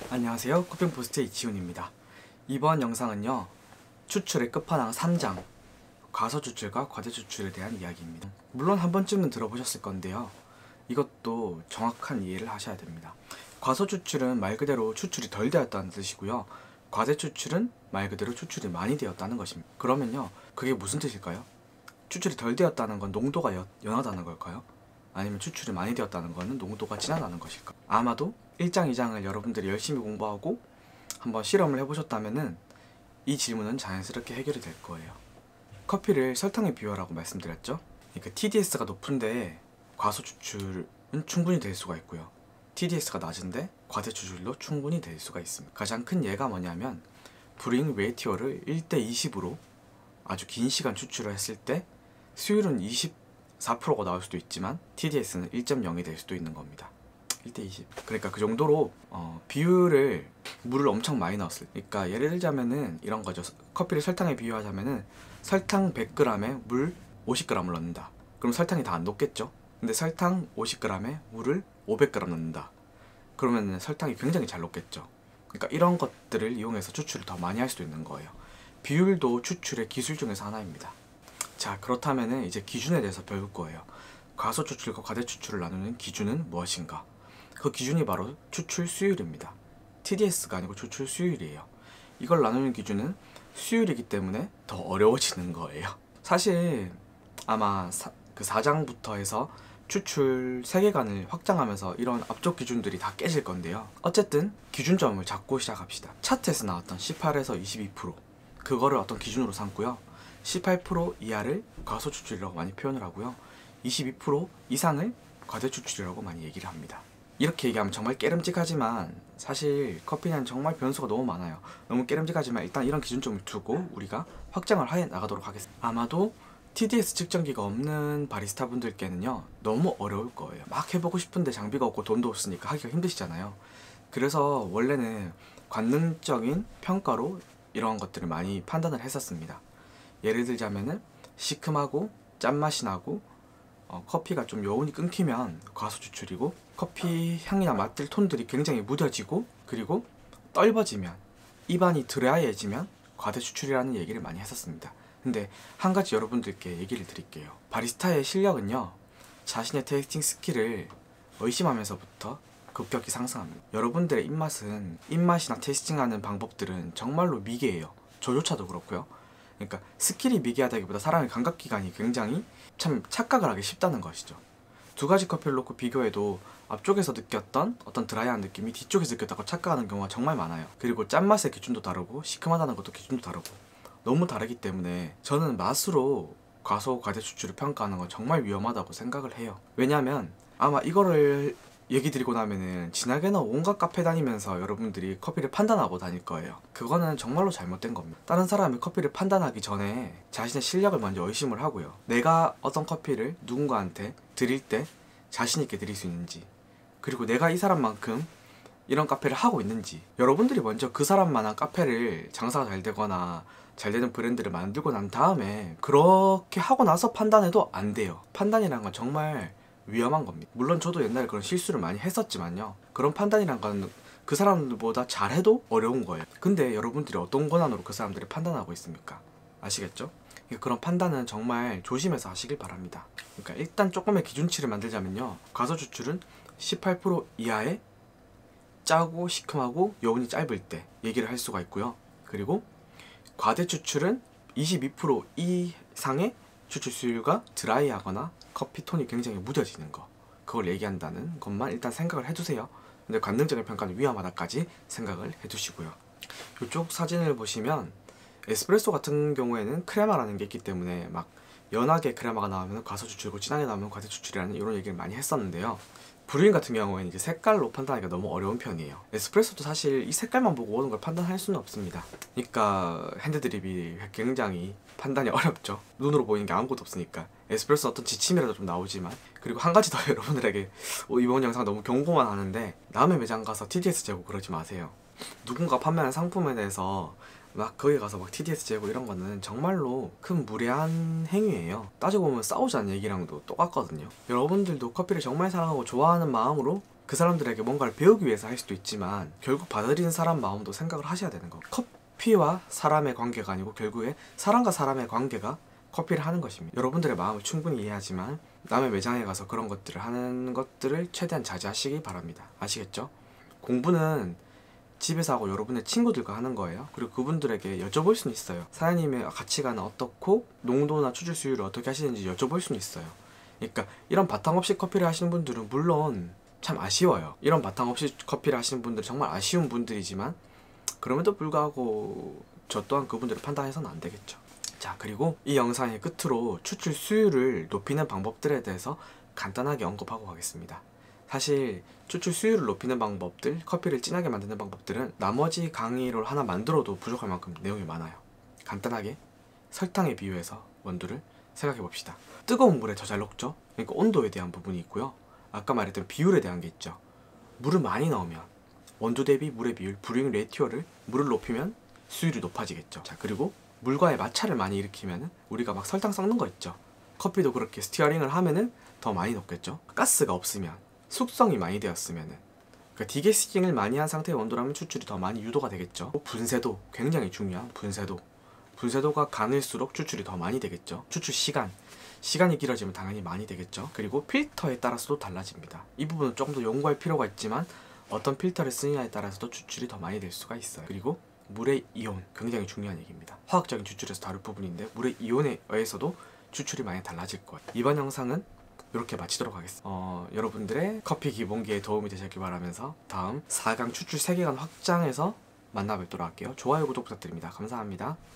안녕하세요. 커피포스트 이지훈입니다. 이번 영상은요, 추출의 끝판왕 3장, 과소추출과 과대추출에 대한 이야기입니다. 물론 한 번쯤은 들어보셨을 건데요, 이것도 정확한 이해를 하셔야 됩니다. 과소추출은 말 그대로 추출이 덜 되었다는 뜻이고요, 과대추출은 말 그대로 추출이 많이 되었다는 것입니다. 그러면요, 그게 무슨 뜻일까요? 추출이 덜 되었다는 건 농도가 연하다는 걸까요? 아니면 추출이 많이 되었다는 것은 농도가 진하다는 것일까? 아마도 1장, 2장을 여러분들이 열심히 공부하고 한번 실험을 해보셨다면은 이 질문은 자연스럽게 해결이 될 거예요. 커피를 설탕에 비유하라고 말씀드렸죠? 그러니까 TDS가 높은데 과소추출은 충분히 될 수가 있고요, TDS가 낮은데 과대추출도 충분히 될 수가 있습니다. 가장 큰 예가 뭐냐면 브루잉 레이티오를 1:20으로 아주 긴 시간 추출을 했을 때 수율은 24%가 나올 수도 있지만 TDS는 1.0이 될 수도 있는 겁니다. 1:20. 그러니까 그 정도로 비율을 물을 엄청 많이 넣었을 때, 그러니까 예를 들자면은 이런 거죠. 커피를 설탕에 비유하자면은 설탕 100g에 물 50g을 넣는다. 그럼 설탕이 다 안 녹겠죠? 근데 설탕 50g에 물을 500g 넣는다. 그러면 설탕이 굉장히 잘 녹겠죠. 그러니까 이런 것들을 이용해서 추출을 더 많이 할 수도 있는 거예요. 비율도 추출의 기술 중에서 하나입니다. 자, 그렇다면 이제 기준에 대해서 배울 거예요. 과소추출과 과대추출을 나누는 기준은 무엇인가? 그 기준이 바로 추출 수율입니다. TDS가 아니고 추출 수율이에요. 이걸 나누는 기준은 수율이기 때문에 더 어려워지는 거예요. 사실 아마 그 4장부터 해서 추출 세계관을 확장하면서 이런 앞쪽 기준들이 다 깨질 건데요. 어쨌든 기준점을 잡고 시작합시다. 차트에서 나왔던 18에서 22%, 그거를 어떤 기준으로 삼고요, 18% 이하를 과소추출이라고 많이 표현을 하고요, 22% 이상을 과대추출이라고 많이 얘기를 합니다. 이렇게 얘기하면 정말 깨름직하지만 사실 커피는 정말 변수가 너무 많아요. 너무 깨름직하지만 일단 이런 기준점을 두고 우리가 확장을 해 나가도록 하겠습니다. 아마도 TDS 측정기가 없는 바리스타 분들께는요, 너무 어려울 거예요. 막 해보고 싶은데 장비가 없고 돈도 없으니까 하기가 힘드시잖아요. 그래서 원래는 관능적인 평가로 이런 것들을 많이 판단을 했었습니다. 예를 들자면은 시큼하고 짠맛이 나고 커피가 좀 여운이 끊기면 과소추출이고, 커피 향이나 맛들 톤들이 굉장히 무뎌지고, 그리고 떫어지면, 입안이 드라이해지면 과대추출이라는 얘기를 많이 했었습니다. 근데 한 가지 여러분들께 얘기를 드릴게요. 바리스타의 실력은요, 자신의 테이스팅 스킬을 의심하면서부터 급격히 상승합니다. 여러분들의 입맛이나 테이스팅하는 방법들은 정말로 미개해요. 저조차도 그렇고요. 그러니까 스킬이 미개하다기보다 사람의 감각기관이 굉장히 참 착각을 하기 쉽다는 것이죠. 두 가지 커피를 놓고 비교해도 앞쪽에서 느꼈던 어떤 드라이한 느낌이 뒤쪽에서 느꼈다고 착각하는 경우가 정말 많아요. 그리고 짠맛의 기준도 다르고 시큼하다는 것도 기준도 다르고 너무 다르기 때문에 저는 맛으로 과소 과대추출을 평가하는 건 정말 위험하다고 생각을 해요. 왜냐면 아마 이거를 얘기 드리고 나면은 지나게나 온갖 카페 다니면서 여러분들이 커피를 판단하고 다닐 거예요. 그거는 정말로 잘못된 겁니다. 다른 사람이 커피를 판단하기 전에 자신의 실력을 먼저 의심을 하고요, 내가 어떤 커피를 누군가한테 드릴 때 자신 있게 드릴 수 있는지, 그리고 내가 이 사람만큼 이런 카페를 하고 있는지, 여러분들이 먼저 그 사람만한 카페를 장사가 잘 되거나 잘 되는 브랜드를 만들고 난 다음에 그렇게 하고 나서 판단해도 안 돼요. 판단이란 건 정말 위험한 겁니다. 물론 저도 옛날에 그런 실수를 많이 했었지만요, 그런 판단이란 건 그 사람들보다 잘해도 어려운 거예요. 근데 여러분들이 어떤 권한으로 그 사람들을 판단하고 있습니까? 아시겠죠? 그런 판단은 정말 조심해서 하시길 바랍니다. 그러니까 일단 조금의 기준치를 만들자면요, 과소추출은 18% 이하의 짜고 시큼하고 여운이 짧을 때 얘기를 할 수가 있고요, 그리고 과대추출은 22% 이상의 추출 수율과 드라이하거나 커피 톤이 굉장히 무뎌지는 거, 그걸 얘기한다는 것만 일단 생각을 해두세요. 근데 관능적인 평가는 위험하다까지 생각을 해두시고요. 이쪽 사진을 보시면 에스프레소 같은 경우에는 크레마라는 게 있기 때문에 막 연하게 크레마가 나오면 과소추출이고 진하게 나오면 과대추출이라는 이런 얘기를 많이 했었는데요, 브루잉 같은 경우에는 이제 색깔로 판단하기가 너무 어려운 편이에요. 에스프레소도 사실 이 색깔만 보고 오는 걸 판단할 수는 없습니다. 그러니까 핸드드립이 굉장히 판단이 어렵죠. 눈으로 보이는 게 아무것도 없으니까. 에스프레소 어떤 지침이라도 좀 나오지만. 그리고 한 가지 더 여러분들에게 이번 영상 너무 경고만 하는데, 남의 매장 가서 TDS 재고 그러지 마세요. 누군가 판매하는 상품에 대해서 막 거기 가서 막 TDS 재고 이런 거는 정말로 큰 무례한 행위예요. 따지고 보면 싸우자는 얘기랑도 똑같거든요. 여러분들도 커피를 정말 사랑하고 좋아하는 마음으로 그 사람들에게 뭔가를 배우기 위해서 할 수도 있지만 결국 받아들이는 사람 마음도 생각을 하셔야 되는 거. 커피와 사람의 관계가 아니고 결국에 사람과 사람의 관계가 커피를 하는 것입니다. 여러분들의 마음을 충분히 이해하지만 남의 매장에 가서 그런 것들을 하는 것들을 최대한 자제하시기 바랍니다. 아시겠죠? 공부는 집에서 하고 여러분의 친구들과 하는 거예요. 그리고 그분들에게 여쭤볼 수는 있어요. 사장님의 가치관은 어떻고 농도나 추출 수율을 어떻게 하시는지 여쭤볼 수는 있어요. 그러니까 이런 바탕 없이 커피를 하시는 분들은 물론 참 아쉬워요. 이런 바탕 없이 커피를 하시는 분들은 정말 아쉬운 분들이지만 그럼에도 불구하고 저 또한 그분들을 판단해서는 안 되겠죠. 자, 그리고 이 영상의 끝으로 추출 수율을 높이는 방법들에 대해서 간단하게 언급하고 가겠습니다. 사실 추출 수율을 높이는 방법들, 커피를 진하게 만드는 방법들은 나머지 강의를 하나 만들어도 부족할 만큼 내용이 많아요. 간단하게 설탕에 비유해서 원두를 생각해 봅시다. 뜨거운 물에 더 잘 녹죠? 그러니까 온도에 대한 부분이 있고요. 아까 말했던 비율에 대한 게 있죠. 물을 많이 넣으면 원두 대비 물의 비율, 브루잉 레이티오를 물을 높이면 수율이 높아지겠죠. 자, 그리고 물과의 마찰을 많이 일으키면 우리가 막 설탕 섞는 거 있죠. 커피도 그렇게 스티어링을 하면은 더 많이 녹겠죠. 가스가 없으면, 숙성이 많이 되었으면은, 그러니까 디게스팅을 많이 한 상태의 원두라면 추출이 더 많이 유도가 되겠죠. 분쇄도 굉장히 중요한 분쇄도가 가늘수록 추출이 더 많이 되겠죠. 추출 시간이 길어지면 당연히 많이 되겠죠. 그리고 필터에 따라서도 달라집니다. 이 부분은 조금 더 연구할 필요가 있지만 어떤 필터를 쓰느냐에 따라서도 추출이 더 많이 될 수가 있어요. 그리고 물의 이온, 굉장히 중요한 얘기입니다. 화학적인 추출에서 다룰 부분인데 물의 이온에 의해서도 추출이 많이 달라질 거예요. 이번 영상은 이렇게 마치도록 하겠습니다. 여러분들의 커피 기본기에 도움이 되셨길 바라면서 다음 4강 추출 세계관 확장에서 만나 뵙도록 할게요. 좋아요, 구독 부탁드립니다. 감사합니다.